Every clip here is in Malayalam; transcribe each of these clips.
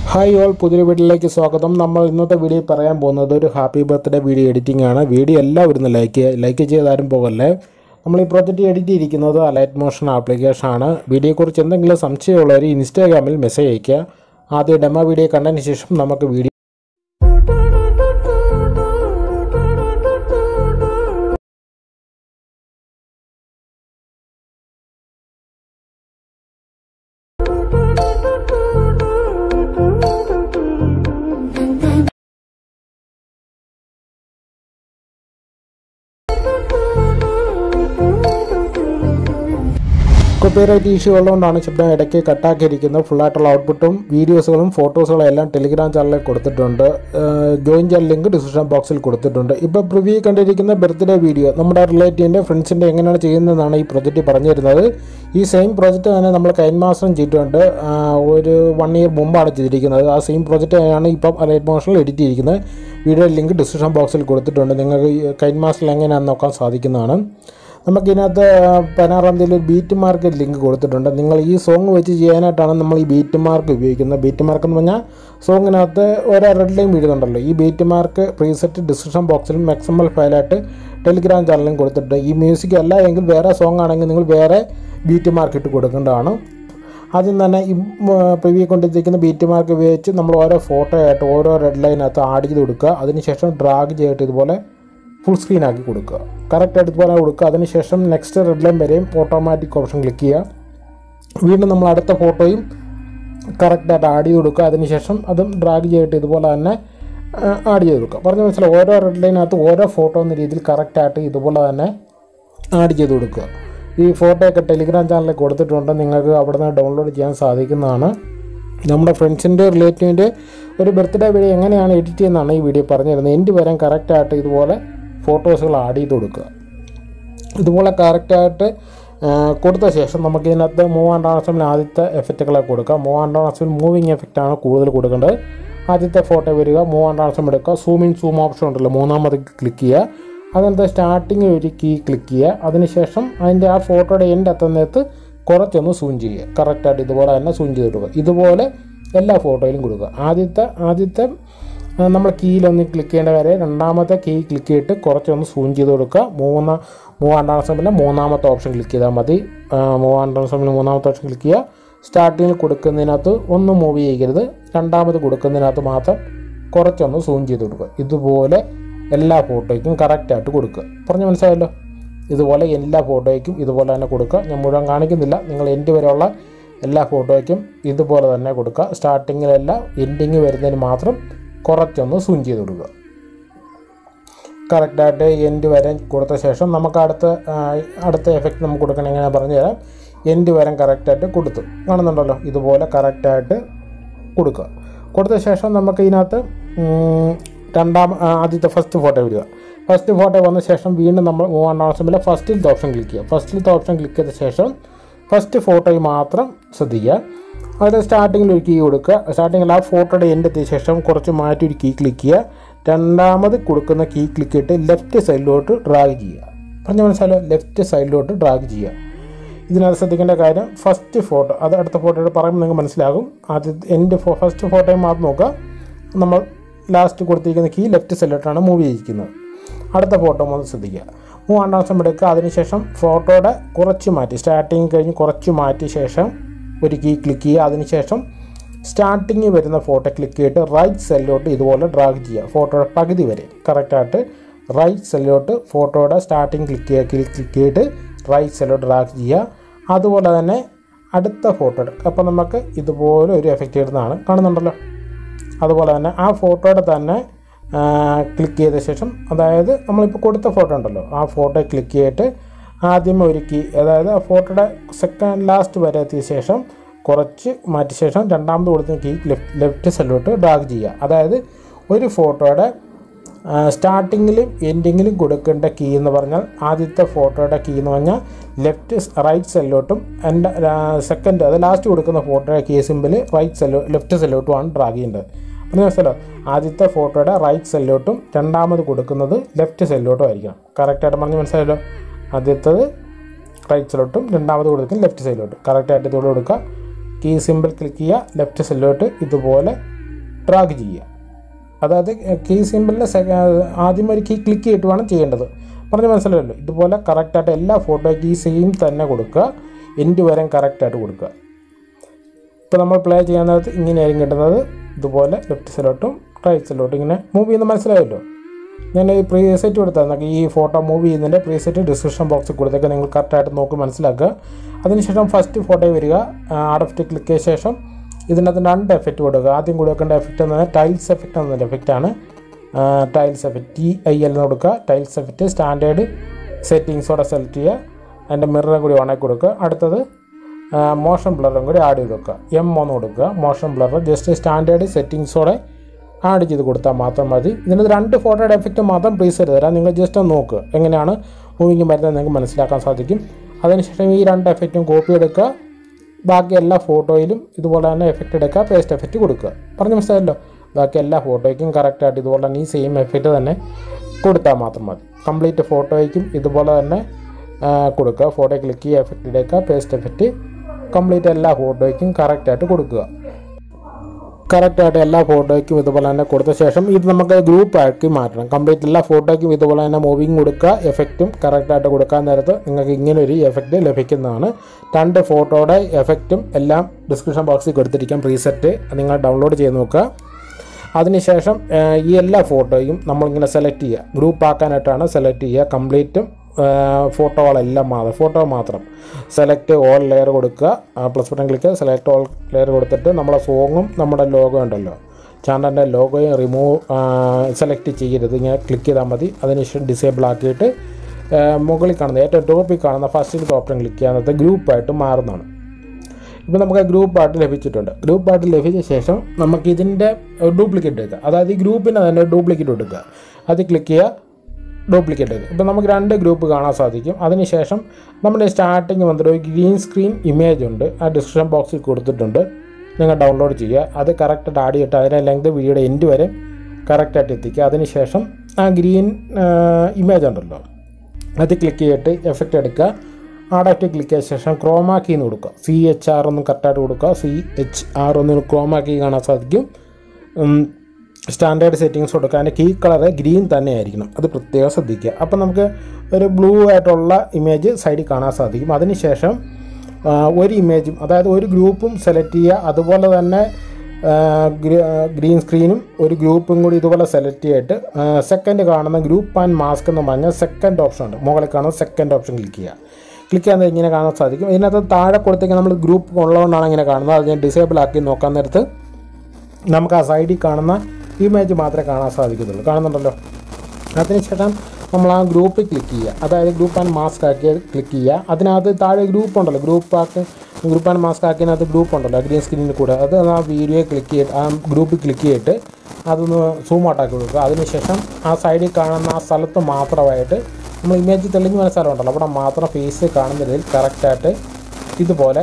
ഹായ് ഓൾ, പുതിയൊരു വീഡിയോയിലേക്ക് സ്വാഗതം. നമ്മൾ ഇന്നത്തെ വീഡിയോ പറയാൻ പോകുന്നത് ഒരു ഹാപ്പി ബർത്ത്ഡേ വീഡിയോ എഡിറ്റിംഗ് ആണ്. വീഡിയോ എല്ലാവരും ലൈക്ക് ചെയ്താലും പോകല്ലേ. നമ്മൾ ഈ പ്രോജക്റ്റ് എഡിറ്റ് ചെയ്തിരിക്കുന്നത് അലൈറ്റ് മോഷൻ ആപ്ലിക്കേഷൻ ആണ്. വീഡിയോയെക്കുറിച്ച് എന്തെങ്കിലും സംശയമുള്ളവർ ഇൻസ്റ്റാഗ്രാമിൽ മെസ്സേജ് അയയ്ക്കുക. ആദ്യം ഡെമോ വീഡിയോ കണ്ടതിന് ശേഷം നമുക്ക് വീഡിയോ കോപ്പിറൈറ്റ് ഇഷ്യൂ ഉള്ളതുകൊണ്ടാണ് ശബ്ദം ഇടയ്ക്ക് കട്ടാക്കിയിരിക്കുന്നത്. ഫുള്ളായിട്ടുള്ള ഔട്ട്പുട്ടും വീഡിയോസുകളും ഫോട്ടോസുകളും എല്ലാം ടെലിഗ്രാം ചാനലിൽ കൊടുത്തിട്ടുണ്ട്. ജോയിൻ ചെയ്യാൻ ലിങ്ക് ഡിസ്ക്രിപ്ഷൻ ബോക്സിൽ കൊടുത്തിട്ടുണ്ട്. ഇപ്പോൾ പ്രിവ്യൂ കണ്ടിരിക്കുന്ന ബർത്ത്ഡേ വീഡിയോ നമ്മുടെ റിലേറ്റീവിൻ്റെ ഫ്രണ്ട്സിൻ്റെ എങ്ങനെയാണ് ചെയ്യുന്നതെന്നാണ് ഈ പ്രൊജക്റ്റ് പറഞ്ഞു തരുന്നത്. ഈ സെയിം പ്രോജക്റ്റ് തന്നെ നമ്മൾ കഴിഞ്ഞ മാസം ചെയ്തിട്ടുണ്ട്. ഒരു 1 ഇയർ മുമ്പാണ് ചെയ്തിരിക്കുന്നത്. ആ സെയിം പ്രോജക്റ്റ് തന്നെയാണ് ഇപ്പം അലൈറ്റ് മോഷനിൽ എഡിറ്റ് ചെയ്തിരിക്കുന്നത്. വീഡിയോ ലിങ്ക് ഡിസ്ക്രിപ്ഷൻ ബോക്സിൽ കൊടുത്തിട്ടുണ്ട്. നിങ്ങൾക്ക് കഴിഞ്ഞ മാസത്തിൽ എങ്ങനെയാണെന്ന് നോക്കാൻ സാധിക്കുന്നതാണ്. നമുക്കിതിനകത്ത് 16-ാം തീയതി ഒരു ബീറ്റ് മാർക്ക് ലിങ്ക് കൊടുത്തിട്ടുണ്ട്. നിങ്ങൾ ഈ സോങ് വെച്ച് ചെയ്യാനായിട്ടാണ് നമ്മൾ ഈ ബീറ്റ് മാർക്ക് ഉപയോഗിക്കുന്നത്. ബീറ്റ് മാർക്ക് എന്ന് പറഞ്ഞാൽ സോങ്ങിനകത്ത് ഓരോ റെഡ് ലൈൻ വീഴുന്നുണ്ടല്ലോ. ഈ ബീറ്റ് മാർക്ക് പ്രീസെറ്റ് ഡിസ്ക്രിപ്ഷൻ ബോക്സിലും എക്സ്എംഎൽ ഫയലായിട്ട് ടെലിഗ്രാം ചാനലിലും കൊടുത്തിട്ടുണ്ട്. ഈ മ്യൂസിക് അല്ല എങ്കിൽ വേറെ സോങ് ആണെങ്കിൽ നിങ്ങൾ വേറെ ബീറ്റ് മാർക്ക് ഇട്ട് കൊടുക്കേണ്ടതാണ്. ആദ്യം തന്നെ ഈ പ്രിവ്യൂ കൊണ്ടിരിക്കുന്ന ബീറ്റ് മാർക്ക് ഉപയോഗിച്ച് നമ്മൾ ഓരോ ഫോട്ടോ ആയിട്ട് ഓരോ റെഡ് ലൈനകത്ത് ആഡ് ചെയ്ത് കൊടുക്കുക. അതിനുശേഷം ഡ്രാഗ് ചെയ്തിട്ട് ഇതുപോലെ ഫുൾ സ്ക്രീൻ ആക്കി കൊടുക്കുക. കറക്റ്റായിട്ട് ഇതുപോലെ കൊടുക്കുക. അതിനുശേഷം നെക്സ്റ്റ് റെഡ് ലൈൻ വരെയും ഓട്ടോമാറ്റിക് ഓപ്ഷൻ ക്ലിക്ക് ചെയ്യുക. വീണ്ടും നമ്മൾ അടുത്ത ഫോട്ടോയും കറക്റ്റായിട്ട് ആഡ് ചെയ്ത് കൊടുക്കുക. അതിനുശേഷം അതും ഡ്രാഗ് ചെയ്തിട്ട് ഇതുപോലെ തന്നെ ആഡ് ചെയ്ത് കൊടുക്കുക. പറഞ്ഞ മനസ്സിലായി. ഓരോ റെഡ് ലൈനകത്ത് ഓരോ ഫോട്ടോ എന്ന രീതിയിൽ കറക്റ്റായിട്ട് ഇതുപോലെ തന്നെ ആഡ് ചെയ്ത് കൊടുക്കുക. ഈ ഫോട്ടോയൊക്കെ ടെലിഗ്രാം ചാനലിൽ കൊടുത്തിട്ടുണ്ട്. നിങ്ങൾക്ക് അവിടെ നിന്ന് ഡൗൺലോഡ് ചെയ്യാൻ സാധിക്കുന്നതാണ്. നമ്മുടെ ഫ്രണ്ട്സിൻ്റെ റിലേറ്റീവിൻ്റെ ഒരു ബർത്ത്ഡേ വീഡിയോ എങ്ങനെയാണ് എഡിറ്റ് ചെയ്യുന്നതാണ് ഈ വീഡിയോ പറഞ്ഞു തരുന്നത്. എൻ്റെ വരാൻ കറക്റ്റായിട്ട് ഇതുപോലെ ഫോട്ടോസുകൾ ആഡ് ചെയ്ത് കൊടുക്കുക. ഇതുപോലെ കറക്റ്റായിട്ട് കൊടുത്ത ശേഷം നമുക്ക് ഇതിനകത്ത് മൂവ് ആൻഡ് ട്രാൻസ്ഫോമിൽ ആദ്യത്തെ എഫക്റ്റുകളെ കൊടുക്കുക. മൂവ് ആൻഡ് ട്രാൻസ്ഫോമിൽ മൂവിങ് എഫക്റ്റാണ് കൂടുതൽ കൊടുക്കേണ്ടത്. ആദ്യത്തെ ഫോട്ടോ വരിക, മൂവ് ആൻഡ് ട്രാൻസ്ഫോം എടുക്കുക. സൂം ഇൻ സൂം ഓപ്ഷൻ ഉണ്ടല്ലോ, മൂന്നാമത് ക്ലിക്ക് ചെയ്യുക. അതിനകത്ത് സ്റ്റാർട്ടിങ് ഒരു കീ ക്ലിക്ക് ചെയ്യുക. അതിനുശേഷം അതിൻ്റെ ആ ഫോട്ടോയുടെ എൻഡ് എത്തുന്നിടത്ത് കുറച്ചൊന്ന് സൂം ചെയ്യുക. കറക്റ്റായിട്ട് ഇതുപോലെ തന്നെ സൂം ചെയ്ത് കൊടുക്കുക. ഇതുപോലെ എല്ലാ ഫോട്ടോയിലും കൊടുക്കുക. ആദ്യത്തെ നമ്മൾ കീയിലൊന്ന് ക്ലിക്ക് ചെയ്യേണ്ട കാര്യം, രണ്ടാമത്തെ കീ ക്ലിക്ക് ചെയ്തിട്ട് കുറച്ചൊന്ന് സൂം ചെയ്ത് കൊടുക്കുക. മൂവ് ആൻഡ് ട്രാൻസ്ഫോമിൽ മൂന്നാമത്തെ ഓപ്ഷൻ ക്ലിക്ക് ചെയ്താൽ മതി. മൂവ് ആൻഡ് ട്രാൻസ്ഫോമിൽ മൂന്നാമത്തെ ഓപ്ഷൻ ക്ലിക്ക് ചെയ്യുക. സ്റ്റാർട്ടിങ്ങിൽ കൊടുക്കുന്നതിനകത്ത് ഒന്നും മൂവ് ചെയ്യരുത്. രണ്ടാമത് കൊടുക്കുന്നതിനകത്ത് മാത്രം കുറച്ചൊന്ന് സൂം ചെയ്ത് കൊടുക്കുക. ഇതുപോലെ എല്ലാ ഫോട്ടോയ്ക്കും കറക്റ്റായിട്ട് കൊടുക്കുക. പറഞ്ഞ് മനസ്സിലായല്ലോ. ഇതുപോലെ എല്ലാ ഫോട്ടോയ്ക്കും ഇതുപോലെ തന്നെ കൊടുക്കുക. ഞാൻ മുഴുവൻ കാണിക്കുന്നില്ല. നിങ്ങൾ എൻഡ് വരെയുള്ള എല്ലാ ഫോട്ടോയ്ക്കും ഇതുപോലെ തന്നെ കൊടുക്കുക. സ്റ്റാർട്ടിങ്ങിലല്ല, എൻഡിങ് വരുന്നതിന് മാത്രം കുറച്ചൊന്ന് സൂം ചെയ്ത് കൊടുക്കുക. കറക്റ്റായിട്ട് എൻഡ് വരെ കൊടുത്ത ശേഷം നമുക്ക് അടുത്ത എഫക്റ്റ് നമുക്ക് കൊടുക്കണം. എങ്ങനെ പറഞ്ഞു തരാം. എൻഡ് വരെ കറക്റ്റായിട്ട് കൊടുത്തു കാണുന്നുണ്ടല്ലോ. ഇതുപോലെ കറക്റ്റായിട്ട് കൊടുക്കുക. കൊടുത്ത ശേഷം നമുക്ക് ഇതിനകത്ത് ആദ്യത്തെ ഫസ്റ്റ് ഫോട്ടോ വരിക. ഫസ്റ്റ് ഫോട്ടോ വന്ന ശേഷം വീണ്ടും നമ്മൾ മൂവ് ആൻഡ് ട്രാൻസ്ഫോമിൽ ഫസ്റ്റിലത്തെ ഓപ്ഷൻ ക്ലിക്ക് ചെയ്യുക. ഫസ്റ്റിലത്തെ ഓപ്ഷൻ ക്ലിക്ക് ചെയ്ത ശേഷം ഫസ്റ്റ് ഫോട്ടോയിൽ മാത്രം ശ്രദ്ധിക്കുക. അതിൽ സ്റ്റാർട്ടിങ്ങിൽ ഒരു കീ കൊടുക്കുക. സ്റ്റാർട്ടിങ്ങിൽ ആ ഫോട്ടോയുടെ എൻഡ് എത്തിയ ശേഷം കുറച്ച് മാറ്റി ഒരു കീ ക്ലിക്ക് ചെയ്യുക. രണ്ടാമത് കൊടുക്കുന്ന കീ ക്ലിക്ക് ചെയ്തിട്ട് ലെഫ്റ്റ് സൈഡിലോട്ട് ഡ്രാഗ് ചെയ്യുക. പറഞ്ഞ മനസ്സിലായോ. ലെഫ്റ്റ് സൈഡിലോട്ട് ഡ്രാഗ് ചെയ്യുക. ഇതിനകത്ത് ശ്രദ്ധിക്കേണ്ട കാര്യം, ഫസ്റ്റ് ഫോട്ടോ അത് അടുത്ത ഫോട്ടോയുടെ പറയുമ്പോൾ നിങ്ങൾക്ക് മനസ്സിലാകും. ഫസ്റ്റ് ഫോട്ടോയും മാത്രം നോക്കുക. നമ്മൾ ലാസ്റ്റ് കൊടുത്തിരിക്കുന്ന കീ ലെഫ്റ്റ് സൈഡിലോട്ടാണ് മൂവ് ചെയ്തിരിക്കുന്നത്. അടുത്ത ഫോട്ടോ ഒന്ന് ശ്രദ്ധിക്കുക. മൂവ് ആൻഡ് ട്രാൻസ്ഫോം എടുക്കുക. അതിനുശേഷം ഫോട്ടോയുടെ കുറച്ച് മാറ്റി, സ്റ്റാർട്ടിങ് കഴിഞ്ഞ് കുറച്ച് മാറ്റിയ ശേഷം ഒരു കീ ക്ലിക്ക് ചെയ്യുക. അതിനുശേഷം സ്റ്റാർട്ടിങ് വരുന്ന ഫോട്ടോ ക്ലിക്ക് ചെയ്തിട്ട് റൈറ്റ് സെല്ലിലോട്ട് ഇതുപോലെ ഡ്രാഗ് ചെയ്യുക. ഫോട്ടോയുടെ പകുതി വരെ കറക്റ്റായിട്ട് റൈറ്റ് സെല്ലിലോട്ട് ഫോട്ടോയുടെ സ്റ്റാർട്ടിങ് ക്ലിക്ക് ചെയ്തിട്ട് റൈറ്റ് സെല്ലിലോട്ട് ഡ്രാഗ് ചെയ്യുക. അതുപോലെ തന്നെ അടുത്ത ഫോട്ടോ എടുക്കുക. അപ്പോൾ നമുക്ക് ഇതുപോലെ ഒരു എഫക്റ്റ് ഇടുന്നതാണ് കാണുന്നുണ്ടല്ലോ. അതുപോലെ തന്നെ ആ ഫോട്ടോയുടെ തന്നെ ക്ലിക്ക് ചെയ്ത ശേഷം, അതായത് നമ്മളിപ്പോൾ കൊടുത്ത ഫോട്ടോ ഉണ്ടല്ലോ, ആ ഫോട്ടോ ക്ലിക്ക് ചെയ്തിട്ട് ആദ്യം ഒരു കീ, അതായത് ആ ഫോട്ടോയുടെ ലാസ്റ്റ് വരെ എത്തിയ ശേഷം കുറച്ച് മാറ്റിയ ശേഷം രണ്ടാമത് കൊടുത്ത കീ ലെഫ്റ്റ് സൈഡിലോട്ട് ഡ്രാഗ് ചെയ്യുക. അതായത് ഒരു ഫോട്ടോയുടെ സ്റ്റാർട്ടിങ്ങിലും എൻഡിങ്ങിലും കൊടുക്കേണ്ട കീ എന്ന് പറഞ്ഞാൽ, ആദ്യത്തെ ഫോട്ടോയുടെ കീ എന്ന് പറഞ്ഞാൽ റൈറ്റ് സൈഡിലോട്ടും, സെക്കൻഡ് അത് ലാസ്റ്റ് കൊടുക്കുന്ന ഫോട്ടോയുടെ കീ സിമ്പിൾ ലെഫ്റ്റ് സൈഡിലോട്ടുമാണ് ഡ്രാഗ് ചെയ്യേണ്ടത്. അപ്പോൾ മനസ്സിലോ. ആദ്യത്തെ ഫോട്ടോയുടെ റൈറ്റ് സൈഡിലോട്ടും രണ്ടാമത് കൊടുക്കുന്നത് ലെഫ്റ്റ് സൈഡിലോട്ടും ആയിരിക്കണം. കറക്റ്റായിട്ട് പറഞ്ഞ് മനസ്സിലായല്ലോ. ആദ്യത്തത് റൈറ്റ് സൈഡിലോട്ടും രണ്ടാമത് കൊടുക്കുന്നത് ലെഫ്റ്റ് സൈഡിലോട്ടും കറക്റ്റായിട്ട് ഇതുകൂടെ കൊടുക്കുക. കീ സിമ്പിൾ ക്ലിക്ക് ചെയ്യുക. ലെഫ്റ്റ് സൈഡിലോട്ട് ഇതുപോലെ ഡ്രാഗ് ചെയ്യുക. അതായത് കീ സിമ്പിളിന് ആദ്യം ഒരു കീ ക്ലിക്ക് ചെയ്തിട്ട് വേണം ചെയ്യേണ്ടത്. പറഞ്ഞ് മനസ്സിലായല്ലോ. ഇതുപോലെ കറക്റ്റായിട്ട് എല്ലാ ഫോട്ടോയ്ക്ക് ഈ സെയിം തന്നെ കൊടുക്കുക, എൻഡ് വരെ കറക്റ്റായിട്ട് കൊടുക്കുക. ഇപ്പോൾ നമ്മൾ പ്ലേ ചെയ്യാൻ നേരത്ത് ഇങ്ങനെയായിരിക്കും കിട്ടുന്നത്. ഇതുപോലെ ലെഫ്റ്റ് സൈഡിലോട്ടും റൈറ്റ് സൈഡിലോട്ടും ഇങ്ങനെ മൂവ് ചെയ്യുന്നത് മനസ്സിലായല്ലോ. ഞാൻ ഈ പ്രീസെറ്റ് കൊടുത്താൽ ഈ ഫോട്ടോ മൂവ് ചെയ്യുന്നതിൻ്റെ പ്രീസെറ്റ് ഡിസ്ക്രിപ്ഷൻ ബോക്സിൽ കൊടുത്തേക്ക് നിങ്ങൾ കറക്റ്റായിട്ട് നോക്കി മനസ്സിലാക്കുക. അതിനുശേഷം ഫസ്റ്റ് ഫോട്ടോ വരിക, ആഡ് എഫക്റ്റ് ക്ലിക്ക് ചെയ്ത ശേഷം ഇതിനകത്ത് 2 എഫക്റ്റ് കൊടുക്കുക. ആദ്യം കൊടുക്കേണ്ട എഫക്റ്റ് എന്ന് പറഞ്ഞാൽ ടൈൽസ് എഫക്റ്റ് എന്നൊരു എഫക്റ്റാണ്. ടൈൽസ് എഫക്റ്റ് TIL എന്ന് കൊടുക്കുക. ടൈൽസ് എഫക്റ്റ് സ്റ്റാൻഡേർഡ് സെറ്റിങ്സോടെ സെലക്ട് ചെയ്യുക. അതിൻ്റെ മിററും കൂടി ഓണാക്കി കൊടുക്കുക. അടുത്തത് മോഷൻ ബ്ലറും കൂടി ആഡ് ചെയ്ത് വെക്കുക. M1 കൊടുക്കുക. മോഷൻ ബ്ലർ ജസ്റ്റ് സ്റ്റാൻഡേർഡ് സെറ്റിങ്സോടെ ആഡ് ചെയ്ത് കൊടുത്താൽ മാത്രം മതി. ഇതിനകത്ത് 2 ഫോട്ടോയുടെ എഫക്റ്റ് മാത്രം പ്രീസെറ്റ് തരാം. നിങ്ങൾ ജസ്റ്റ് ഒന്ന് നോക്കുക എങ്ങനെയാണ് മൂവിങ് വരുന്നത് നിങ്ങൾക്ക് മനസ്സിലാക്കാൻ സാധിക്കും. അതിനുശേഷം ഈ 2 എഫക്റ്റും കോപ്പി എടുക്കുക. ബാക്കി എല്ലാ ഫോട്ടോയിലും ഇതുപോലെ തന്നെ എഫക്റ്റ് എടുക്കുക, പേസ്റ്റ് എഫക്റ്റ് കൊടുക്കുക. പറഞ്ഞ് മനസ്സിലായല്ലോ. ബാക്കി എല്ലാ ഫോട്ടോയ്ക്കും കറക്റ്റായിട്ട് ഇതുപോലെ തന്നെ ഈ സെയിം എഫക്റ്റ് തന്നെ കൊടുത്താൽ മാത്രം മതി. കംപ്ലീറ്റ് ഫോട്ടോയ്ക്കും ഇതുപോലെ തന്നെ കൊടുക്കുക. ഫോട്ടോ ക്ലിക്ക് ചെയ്യുക, എഫക്റ്റ് എടുക്കുക, പേസ്റ്റ് എഫക്റ്റ് കംപ്ലീറ്റ് എല്ലാ ഫോട്ടോയ്ക്കും കറക്റ്റായിട്ട് കൊടുക്കുക. കറക്റ്റായിട്ട് എല്ലാ ഫോട്ടോയ്ക്കും ഇതുപോലെ തന്നെ കൊടുത്ത ശേഷം ഇത് നമുക്ക് ഗ്രൂപ്പാക്കി മാറ്റണം. കംപ്ലീറ്റ് എല്ലാ ഫോട്ടോയ്ക്കും ഇതുപോലെ തന്നെ മൂവിങ് കൊടുക്കുക, എഫക്റ്റും കറക്റ്റായിട്ട് കൊടുക്കാൻ നേരത്ത് നിങ്ങൾക്ക് ഇങ്ങനൊരു എഫക്റ്റ് ലഭിക്കുന്നതാണ്. 2 ഫോട്ടോയുടെ എഫക്റ്റും എല്ലാം ഡിസ്ക്രിപ്ഷൻ ബോക്സിൽ കൊടുത്തിരിക്കാം. പ്രീസെറ്റ് നിങ്ങൾ ഡൗൺലോഡ് ചെയ്ത് നോക്കുക. അതിനുശേഷം ഈ എല്ലാ ഫോട്ടോയും നമ്മളിങ്ങനെ സെലക്ട് ചെയ്യുക. ഗ്രൂപ്പാക്കാനായിട്ടാണ് സെലക്ട് ചെയ്യുക. കംപ്ലീറ്റും ഫോട്ടോകളെല്ലാം ഫോട്ടോ മാത്രം സെലക്ട് ഓൾ ലെയർ കൊടുക്കുക. Plus button click select all layer കൊടുത്തിട്ട് നമ്മുടെ സോങ്ങും നമ്മുടെ ലോഗോ ഉണ്ടല്ലോ, ചാനലിൻ്റെ ലോഗോയും സെലക്ട് ചെയ്യരുത്. ഇങ്ങനെ ക്ലിക്ക് ചെയ്താൽ മതി. അതിനുശേഷം ഡിസേബിൾ ആക്കിയിട്ട് മുകളിൽ കാണുന്ന ഏറ്റവും ടോപ്പിൽ കാണുന്ന ഫസ്റ്റ് ഓപ്ഷൻ ക്ലിക്ക് ചെയ്യാന്നത് ഗ്രൂപ്പായിട്ട് മാറുന്നതാണ്. ഇപ്പോൾ നമുക്ക് ഗ്രൂപ്പായിട്ട് ലഭിച്ചിട്ടുണ്ട്. ഗ്രൂപ്പായിട്ട് ലഭിച്ച ശേഷം നമുക്ക് ഇതിൻ്റെ ഡ്യൂപ്ലിക്കേറ്റ് എടുക്കുക. അതായത് ഈ ഗ്രൂപ്പിന് തന്നെ ഡ്യൂപ്ലിക്കേറ്റ് എടുക്കുക. അത് ക്ലിക്ക് ചെയ്യുക, ഡ്യൂപ്ലിക്കേറ്റ് ചെയ്ത് ഇപ്പോൾ നമുക്ക് 2 ഗ്രൂപ്പ് കാണാൻ സാധിക്കും. അതിനുശേഷം നമ്മുടെ സ്റ്റാർട്ടിങ് വന്നിട്ട് ഒരു ഗ്രീൻ സ്ക്രീൻ ഇമേജ് ഉണ്ട്. ആ ഡിസ്ക്രിപ്ഷൻ ബോക്സിൽ കൊടുത്തിട്ടുണ്ട്. നിങ്ങൾ ഡൗൺലോഡ് ചെയ്യുക. അത് കറക്റ്റായിട്ട് ആഡ് ചെയ്തിട്ട് അതിൻ്റെ ലെങ്ത് വീഡിയോയുടെ എൻഡ് വരെ കറക്റ്റായിട്ട് എത്തിക്കുക. അതിനുശേഷം ആ ഗ്രീൻ ഇമേജ് ഉണ്ടല്ലോ അത് ക്ലിക്ക് ചെയ്തിട്ട് എഫക്റ്റ് എടുക്കുക. ആഡായിട്ട് ക്ലിക്ക് ചെയ്ത ശേഷം ക്രോമാക്കി എന്ന് കൊടുക്കുക. CHR ഒന്നും കറക്റ്റായിട്ട് കൊടുക്കുക. CHR ഒന്ന് ക്രോമാക്കി കാണാൻ സാധിക്കും. സ്റ്റാൻഡേർഡ് സെറ്റിങ്സ് കൊടുക്കുക. അതിൻ്റെ കീ കളർ ഗ്രീൻ തന്നെ ആയിരിക്കണം. അത് പ്രത്യേകം ശ്രദ്ധിക്കുക. അപ്പം നമുക്ക് ഒരു ബ്ലൂ ആയിട്ടുള്ള ഇമേജ് സൈഡിൽ കാണാൻ സാധിക്കും. അതിനുശേഷം ഒരു ഇമേജും അതായത് ഒരു ഗ്രൂപ്പും സെലക്ട് ചെയ്യുക. അതുപോലെ തന്നെ ഗ്രീൻ സ്ക്രീനും ഒരു ഗ്രൂപ്പും കൂടി ഇതുപോലെ സെലക്ട് ചെയ്തിട്ട് സെക്കൻഡ് കാണുന്ന ഗ്രൂപ്പ് ആൻഡ് മാസ്ക് എന്ന് പറഞ്ഞാൽ സെക്കൻഡ് ഓപ്ഷൻ ഉണ്ട്. മുകളിൽ കാണുന്ന സെക്കൻഡ് ഓപ്ഷൻ ക്ലിക്ക് ചെയ്യുക. ക്ലിക്ക് ചെയ്യാൻ ഇങ്ങനെ കാണാൻ സാധിക്കും. ഇതിനകത്ത് താഴെ കൊടുത്തേക്ക് നമ്മൾ ഗ്രൂപ്പ് ഉള്ളതുകൊണ്ടാണ് ഇങ്ങനെ കാണുന്നത്. അത് ഞാൻ ഡിസേബിൾ ആക്കി നോക്കാൻ നേരത്ത് നമുക്ക് ആ സൈഡിൽ കാണുന്ന ഇമേജ് മാത്രമേ കാണാൻ സാധിക്കത്തുള്ളൂ. കാണുന്നുണ്ടല്ലോ. അതിനുശേഷം നമ്മൾ ആ ഗ്രൂപ്പിൽ ക്ലിക്ക് ചെയ്യുക. അതായത് ഗ്രൂപ്പ് ആൻഡ് മാസ്ക് ആക്കി ക്ലിക്ക് ചെയ്യുക. അതിനകത്ത് താഴെ ഗ്രൂപ്പ് ഉണ്ടല്ലോ, ഗ്രൂപ്പ് ആൻഡ് മാസ്ക് ആക്കിയതിനകത്ത് ഗ്രൂപ്പ് ഉണ്ടല്ലോ ഗ്രീൻ സ്ക്രീനിൽ കൂടെ. അത് ആ വീഡിയോ ക്ലിക്ക് ചെയ്ത് ആ ഗ്രൂപ്പിൽ ക്ലിക്ക് ചെയ്തിട്ട് അതൊന്ന് സൂം ഔട്ടാക്കി കൊടുക്കുക. അതിനുശേഷം ആ സൈഡിൽ കാണുന്ന ആ സ്ഥലത്ത് മാത്രമായിട്ട് നമ്മൾ ഇമേജ് തെളിഞ്ഞ് വന്ന സ്ഥലമുണ്ടല്ലോ അവിടെ മാത്രം ഫേസ് കാണുന്ന രീതിയിൽ കറക്റ്റായിട്ട് ഇതുപോലെ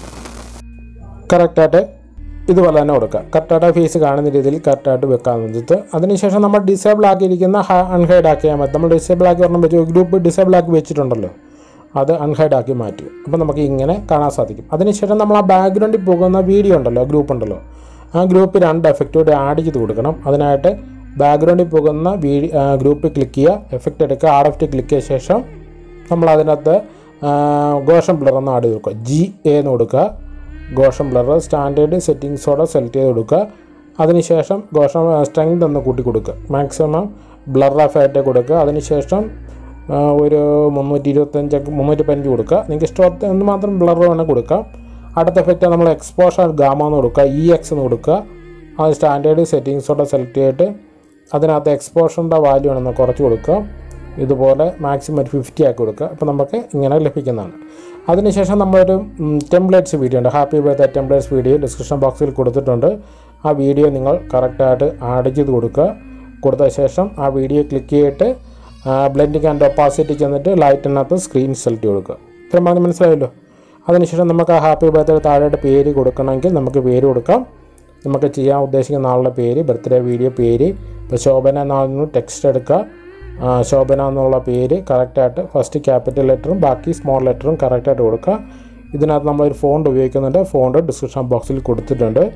തന്നെ കൊടുക്കുക. കറക്റ്റായിട്ട് ഫേസ് കാണുന്ന രീതിയിൽ കറക്റ്റായിട്ട് വെക്കാൻ വേണ്ടിയിട്ട്. അതിനുശേഷം നമ്മൾ ഡിസേബിൾ ആക്കിയിരിക്കുന്ന അൺഹൈഡ് ആക്കിയാൽ മതി. നമ്മൾ ഡിസേബിൾ ആക്കി പറഞ്ഞാൽ ഗ്രൂപ്പ് ഡിസേബിൾ ആക്കി വെച്ചിട്ടുണ്ടല്ലോ അത് അൺഹൈഡ് ആക്കി മാറ്റുക. അപ്പോൾ നമുക്ക് ഇങ്ങനെ കാണാൻ സാധിക്കും. അതിനുശേഷം നമ്മൾ ആ ബാക്ക്ഗ്രൗണ്ടിൽ പോകുന്ന വീഡിയോ ഉണ്ടല്ലോ, ഗ്രൂപ്പ് ഉണ്ടല്ലോ, ആ ഗ്രൂപ്പ് 2 എഫക്റ്റോടെ ആഡ് ചെയ്ത് കൊടുക്കണം. അതിനായിട്ട് ബാക്ക്ഗ്രൗണ്ടിൽ പോകുന്ന ഗ്രൂപ്പിൽ ക്ലിക്ക് ചെയ്യുക, എഫക്റ്റ് എടുക്കുക, RFT ക്ലിക്ക് ചെയ്ത ശേഷം നമ്മൾ അതിനകത്ത് ഗോഷൻ ബ്ലർ ഒന്ന് ആഡ് ചെയ്ത് കൊടുക്കുക. GA എന്ന് കൊടുക്കുക. ഗോഷൻ ബ്ലർ സ്റ്റാൻഡേർഡ് സെറ്റിങ്സോടെ സെലക്ട് ചെയ്ത് കൊടുക്കുക. അതിനുശേഷം ഗോഷൻ സ്ട്രെങ്ത് ഒന്ന് കൂട്ടി കൊടുക്കുക. മാക്സിമം ബ്ലർ ഓഫ് ആയിട്ട് കൊടുക്കുക. അതിനുശേഷം ഒരു 315 കൊടുക്കുക. നിങ്ങൾക്ക് ഇഷ്ടം മാത്രം ബ്ലർ വേണം കൊടുക്കാം. അടുത്ത എഫക്റ്റ് നമ്മൾ എക്സ്പോഷർ ഗാമ എന്ന് കൊടുക്കുക. EX എന്ന് കൊടുക്കുക. അത് സ്റ്റാൻഡേർഡ് സെറ്റിങ്സോടെ സെലക്ട് ചെയ്തിട്ട് അതിനകത്ത് എക്സ്പോഷറിൻ്റെ വാല്യൂ ആണെന്ന് കുറച്ച് കൊടുക്കുക. ഇതുപോലെ മാക്സിമം 50 ആക്കി കൊടുക്കുക. അപ്പോൾ നമുക്ക് ഇങ്ങനെ ലഭിക്കുന്നതാണ്. അതിനുശേഷം നമ്മളൊരു ടെംപ്ലേറ്റ്സ് വീഡിയോ ഉണ്ട്, happy birthday templates video description ബോക്സിൽ കൊടുത്തിട്ടുണ്ട്. ആ വീഡിയോ നിങ്ങൾ കറക്റ്റായിട്ട് ആഡ് ചെയ്ത് കൊടുത്ത ശേഷം ആ വീഡിയോ ക്ലിക്ക് ചെയ്തിട്ട് ബ്ലെൻഡിങ് ആൻഡ് ഒപ്പാസിറ്റി ചെന്നിട്ട് ലൈറ്റിനകത്ത് സ്ക്രീൻ സെലക്ട് കൊടുക്കുക. ഇത്രയും മനസ്സിലായല്ലോ. അതിനുശേഷം നമുക്ക് ആ ഹാപ്പി ബർത്ത്ഡേ താഴെയായിട്ട് പേര് കൊടുക്കണമെങ്കിൽ നമുക്ക് പേര് കൊടുക്കാം. നമുക്ക് ചെയ്യാൻ ഉദ്ദേശിക്കുന്ന ആളുടെ പേര്, ബർത്ത്ഡേ വീഡിയോ പേര്. ഇപ്പോൾ ശോഭന എന്നാണെന്ന് ടെക്സ്റ്റ് എടുക്കുക. ശോഭന എന്നുള്ള പേര് കറക്റ്റായിട്ട് ഫസ്റ്റ് ക്യാപിറ്റൽ ലെറ്ററും ബാക്കി സ്മോൾ ലെറ്ററും കറക്റ്റായിട്ട് കൊടുക്കുക. ഇതിനകത്ത് നമ്മളൊരു ഫോണ്ട് ഉപയോഗിക്കുന്നുണ്ട്. ഫോണ്ട് ഡിസ്ക്രിപ്ഷൻ ബോക്സിൽ കൊടുത്തിട്ടുണ്ട്.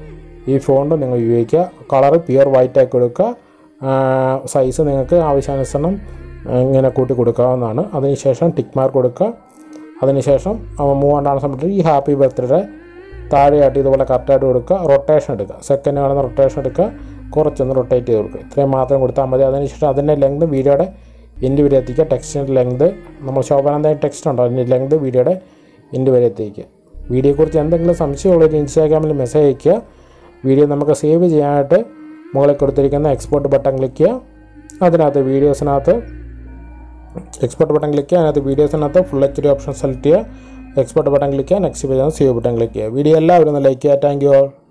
ഈ ഫോണ്ട് നിങ്ങൾ ഉപയോഗിക്കുക. കളർ പ്യുവർ വൈറ്റ് ആക്കി കൊടുക്കുക. സൈസ് നിങ്ങൾക്ക് ആവശ്യാനുസരണം ഇങ്ങനെ കൂട്ടി കൊടുക്കാവുന്നതാണ്. അതിനുശേഷം ടിക്ക് മാർക്ക് കൊടുക്കുക. അതിനുശേഷം മൂവ് ഓൺ ആണ് സമയത്ത് ഈ ഹാപ്പി ബർത്ത്ഡേ താഴെയായിട്ട് ഇതുപോലെ കറക്റ്റായിട്ട് കൊടുക്കുക. റൊട്ടേഷൻ എടുക്കുക. സെക്കൻഡ് കാണുന്ന റൊട്ടേഷൻ എടുക്കുക. കുറച്ചൊന്ന് റൊട്ടേറ്റ് ചെയ്ത് കൊടുക്കുക. ഇത്രയും മാത്രം കൊടുത്താൽ മതി. അതിനുശേഷം അതിൻ്റെ ലെങ്ത് വീഡിയോയുടെ എൻഡ് വരെ എത്തിക്കുക. ടെക്സ്റ്റിൻ്റെ ലെങ്ത് നമ്മൾ ശോഭനാന്തയുടെ ടെക്സ്റ്റ് ഉണ്ടോ അതിൻ്റെ ലെങ്ത് വീഡിയോയുടെ എൻഡ് വരെ എത്തിക്കുക. വീഡിയോയെക്കുറിച്ച് എന്തെങ്കിലും സംശയമുള്ളൊരു ഇൻസ്റ്റാഗ്രാമിൽ മെസ്സേജ് അയയ്ക്കുക. വീഡിയോ നമുക്ക് സേവ് ചെയ്യാനായിട്ട് മുകളിൽ കൊടുത്തിരിക്കുന്ന എക്സ്പോർട്ട് ബട്ടൺ ക്ലിക്ക് ചെയ്യുക. അതിനകത്ത് വീഡിയോസിനകത്ത് എക്സ്പോർട്ട് ബട്ടൺ ക്ലിക്ക് ചെയ്യുക. അതിനകത്ത് വീഡിയോസിനകത്ത് ഫുൾ HD ഓപ്ഷൻ സെലക്ട് ചെയ്യുക. എക്സ്പോർട്ട് ബട്ടൺ ക്ലിക്ക് ചെയ്യുക. Next page save button click ചെയ്യുക. വീഡിയോ എല്ലാവരും ഒന്ന് ലൈക്ക് ചെയ്യുക. Thank you all.